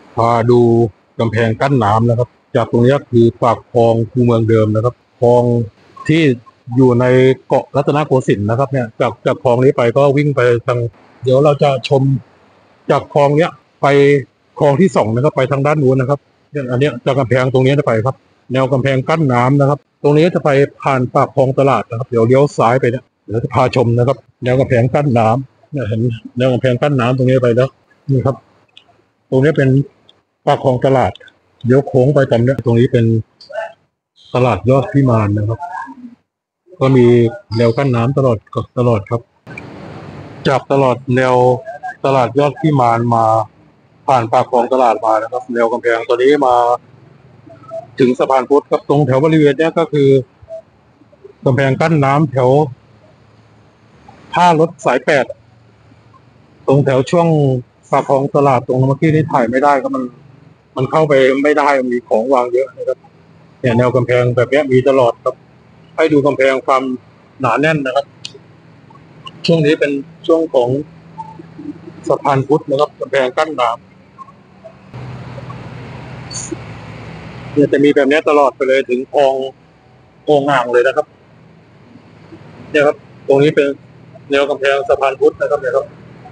พาดูกำแพงกั้นน้ำนะครับจากตรงนี้คือปากคลองคูเมืองเดิมนะครับคลองที่อยู่ในเกาะรัตนโกสินทร์นะครับเนี่ยจากคลองนี้ไปก็วิ่งไปทางเดี๋ยวเราจะชมจากคลองเนี้ยไปคลองที่สองนะครับไปทางด้านนู้นนะครับเนี่ยอันเนี้ยจากกำแพงตรงนี้จะไปครับแนวกำแพงกั้นน้ำนะครับตรงนี้จะไปผ่านปากคลองตลาดนะครับเดี๋ยวเลี้ยวซ้ายไปเนี่ยเดี๋ยวจะพาชมนะครับแนวกำแพงกั้นน้ำเนี่ยเห็นแนวกำแพงกั้นน้ำตรงนี้ไปแล้วนี่ครับตรงนี้เป็นปากคลองตลาดเดี๋ยวโค้งไปตามเนี่ยตรงนี้เป็นตลาดยอดพิมานนะครับก็มีแนวกั้นน้ำตลอดครับจากตลอดแนวตลาดยอดพิมานมาผ่านปากคลองตลาดมานะครับแนวกำแพงตัวนี้มาถึงสะพานพุทธครับตรงแถวบริเวณเนี้ยก็คือกำแพงกั้นน้ำแถวท่ารถสาย8ตรงแถวช่วงปากคลองตลาดตรงเมื่อกี้นี้ถ่ายไม่ได้ก็มันเข้าไปไม่ได้มันมีของวางเยอะนะครับเนี่ยแนวกำแพงแบบนี้มีตลอดครับให้ดูกำแพงความหนาแน่นนะครับช่วงนี้เป็นช่วงของสะพานพุทธนะครับกำแพงกั้นน้ำเนี่ยจะมีแบบนี้ตลอดไปเลยถึงคลองอ่างเลยนะครับเนี่ยครับตรงนี้เป็นแนวกำแพงสะพานพุทธนะครับเนี่ยครับ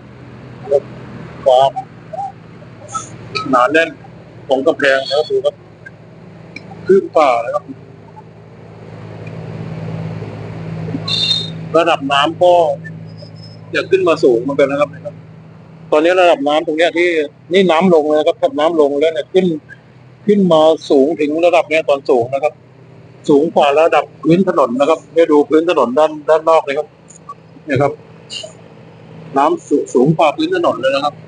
ความหนาแน่นของกำแพงนะครับดูครับคืบฝ่านะครับระดับน้ำก็จะขึ้นมาสูงเหมือนกันนะครับตอนนี้ระดับน้ำตรงนี้ที่นี่น้ำลงเลยครับน้ำลงแล้วเนี่ยขึ้นมาสูงถึงระดับเนี้ยตอนสูงนะครับสูงกว่าระดับพื้นถนนนะครับให้ดูพื้นถนนด้านนอกเลยครับเนี่ยครับน้ำสูงกว่าพื้นถนนเลยนะครับ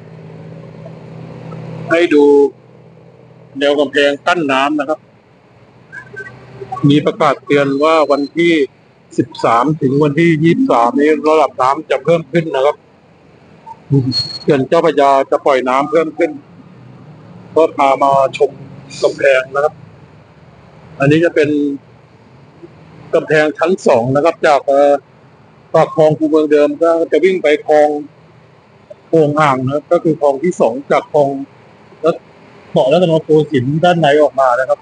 ให้ดูแนวกำแพงกั้นน้ำนะครับมีประกาศเตือนว่าวันที่13ถึงวันที่23นี้ระดับน้ำจะเพิ่มขึ้นนะครับเขื่อนเจ้าพระยาจะปล่อยน้ำเพิ่มขึ้นก็พามาชมกำแพงนะครับอันนี้จะเป็นกำแพงชั้น2นะครับจากปากคลองคูเมืองเดิมก็จะวิ่งไปคลองโอ่งอ่างนะครับก็คือคลองที่2จากคลองแล้วเกาะรัตนโกสินทร์ด้านในออกมานะครับ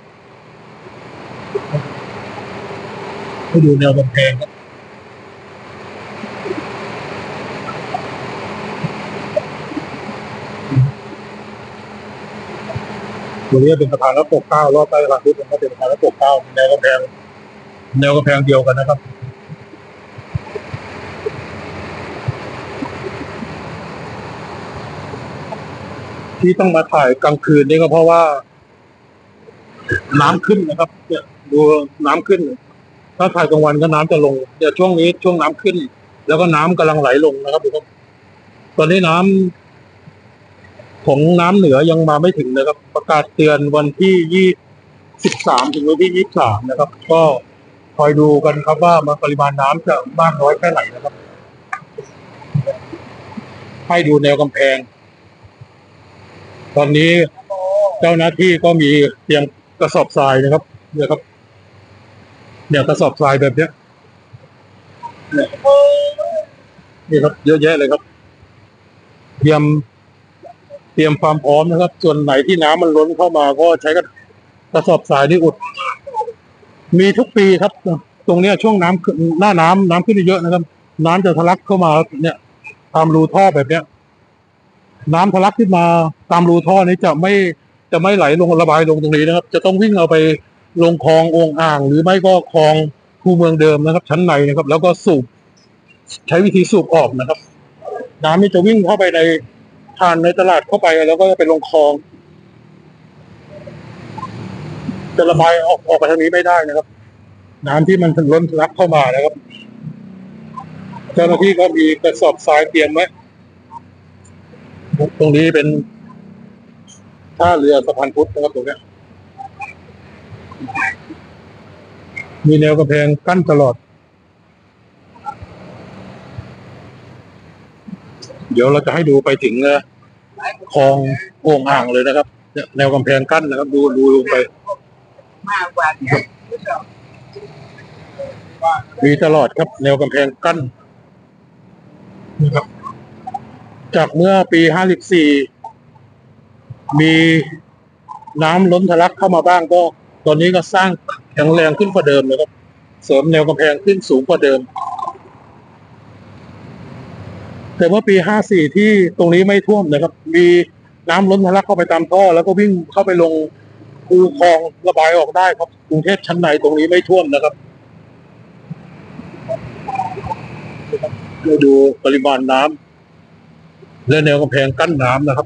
ให้ดูแนวกำแพงครับตัวนี้เป็นสะพานรับปกเกล้ารอบใต้สะพานพุทธก็เป็นสะพานรับปกเกล้าแนวกำแพงเดียวกันนะครับที่ต้องมาถ่ายกลางคืนนี่ก็เพราะว่าน้ำขึ้นนะครับเนี่ยดูน้ำขึ้นถ้าถ่ายกลางวันก็น้ำจะลงเดี๋ยวช่วงนี้ช่วงน้ำขึ้นแล้วก็น้ำกำลังไหลลงนะครับดูครับตอนนี้น้ำของน้ำเหนือยังมาไม่ถึงนะครับประกาศเตือนวันที่23ถึงวันที่23นะครับก็คอยดูกันครับว่าปริมาณน้ำจะมากน้อยแค่ไหนนะครับให้ดูแนวกำแพงตอนนี้เจ้าหน้าที่ก็มีเตรียมกระสอบทรายนะครับเนี่ยครับเนี่ยกระสอบทรายแบบเนี้ยเนี่ยนี่ครับเยอะแยะเลยครับเตรียมความพร้อมนะครับส่วนไหนที่น้ำมันล้นเข้ามาก็ใช้กระสอบทรายนี่อุดมีทุกปีครับตรงเนี้ยช่วงน้ำหน้าน้ำขึ้นเยอะนะครับน้ำจะทะลักเข้ามาเนี่ยตามรูท่อแบบเนี้ยน้ำทะลักขึ้นมาตามรูท่อนี้จะไม่ไหลลงระบายลงตรงนี้นะครับจะต้องวิ่งเอาไปลงคลองโอ่งอ่างหรือไม่ก็คลองคูเมืองเดิมนะครับชั้นในนะครับแล้วก็ใช้วิธีสูบออกนะครับน้ำนี่จะวิ่งเข้าไปผ่านในตลาดเข้าไปแล้วก็ไปลงคลองจะระบายออกไปทางนี้ไม่ได้นะครับน้ำที่มันล้นทะลักเข้ามานะครับเจ้าหน้าที่ก็มีกระสอบทรายเตรียมไว้ตรงนี้เป็นท่าเรือสะพานพุทธนะครับตรงนี้มีแนวกำแพงกั้นตลอดเดี๋ยวเราจะให้ดูไปถึงคลองโอ่งอ่างเลยนะครับแนวกำแพงกั้นนะครับดูลงไปมีตลอดครับแนวกำแพงกั้นนะครับจากเมื่อปี54 มีน้ำล้นทะลักเข้ามาบ้างก็ตอนนี้ก็สร้างแข็งแรงขึ้นกว่าเดิมนะครับเสริมแนวกำแพงขึ้นสูงกว่าเดิมแต่เมื่อปี54ที่ตรงนี้ไม่ท่วมนะครับมีน้ำล้นทะลักเข้าไปตามท่อแล้วก็วิ่งเข้าไปลงคูคลองระบายออกได้ครับกรุงเทพชั้นในตรงนี้ไม่ท่วมนะครับเราดูปริมาณน้ำและแนวกำแพงกั้นน้ำนะครับ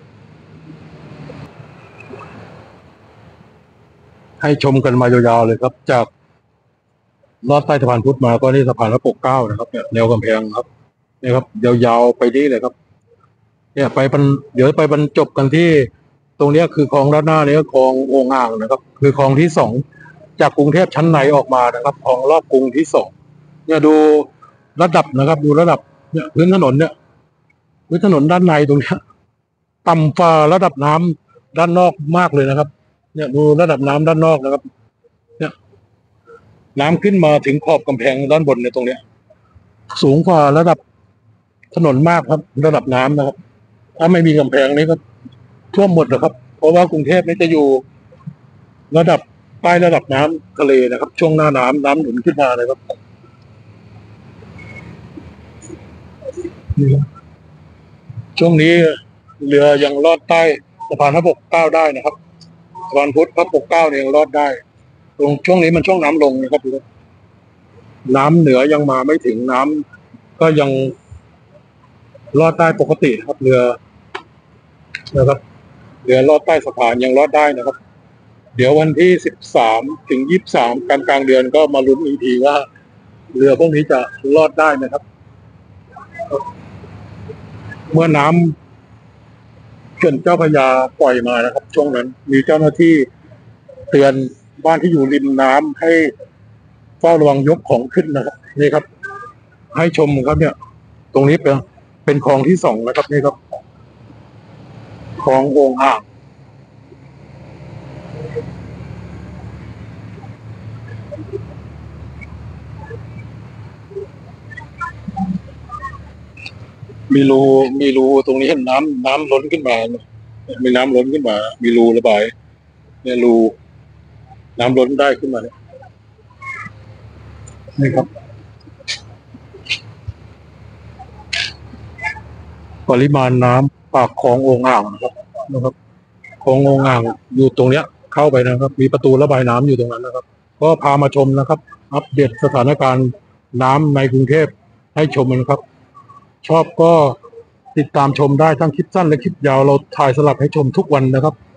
ให้ชมกันมายาวๆเลยครับจากลอดใต้สะพานพุทธมาก็นี่สะพานพระปกเกล้านะครับเนี่ยแนวกำแพงครับนี่ครับยาวๆไปนี่เลยครับเนี่ยเดี๋ยวไปบรรจบกันที่ตรงนี้คือคลองด้านหน้านี้คลองโอ่งอ่างนะครับคือคลองที่สองจากกรุงเทพชั้นในออกมานะครับคลองรอบกรุงที่สองเนี่ยดูระดับนะครับดูระดับเนี่ยพื้นถนนเนี่ยพื้นถนนด้านในตรงนี้ต่ำฝ่าระดับน้ำด้านนอกมากเลยนะครับเนี่ยดูระดับน้ำด้านนอกนะครับเนี่ยน้ำขึ้นมาถึงขอบกำแพงด้านบนเนี่ยตรงเนี้ยสูงกว่าระดับถนนมากครับระดับน้ำนะครับถ้าไม่มีกำแพงนี้ก็ท่วมหมดนะครับเพราะว่ากรุงเทพนี่จะอยู่ระดับใต้ระดับน้ำทะเลนะครับช่วงหน้าน้ำหนุนขึ้นมานะครับช่วงนี้เรือยังลอดใต้สะพานพระปกเกล้าได้นะครับสะพานพุทธพระปกเกล้าเนี่ยยังลอดได้ตรงช่วงนี้มันช่วงน้ำลงนะครับน้ำเหนือยังมาไม่ถึงน้ำก็ยังลอดได้ปกตินะครับเรือนะครับเรือลอดใต้สะพานยังลอดได้นะครับเดี๋ยววันที่13ถึง23กลางเดือนก็มาลุ้นอีกทีว่าเรือพวกนี้จะลอดได้นะครับเมื่อน้ำเขื่อนเจ้าพระยาปล่อยมานะครับช่วงนั้นมีเจ้าหน้าที่เตือนบ้านที่อยู่ริมน้ำให้เฝ้าระวังยกของขึ้นนะครับนี่ครับให้ชมครับเนี่ยตรงนี้เป็นคลองที่สองนะครับนี่ครับคลองโอ่งอ่างมีรูตรงนี้เห็นน้ำล้นขึ้นมามีน้ำล้นขึ้นมามีรูระบายเนี่ยรูน้ำล้นได้ขึ้นมาเนี่ยนี่ครับปริมาณน้ำปากคลองโอ่งอ่างนะครับคลองโอ่งอ่างอยู่ตรงเนี้ยเข้าไปนะครับมีประตูระบายน้ำอยู่ตรงนั้นนะครับก็พามาชมนะครับอัปเดตสถานการณ์น้ำในกรุงเทพให้ชมนะครับชอบก็ติดตามชมได้ทั้งคลิปสั้นและคลิปยาวเราถ่ายสลับให้ชมทุกวันนะครับ